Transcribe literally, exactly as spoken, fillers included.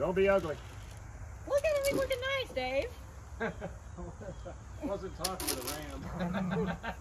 Don't be ugly. Look at him, he's looking nice, Dave. I wasn't talking to the ram.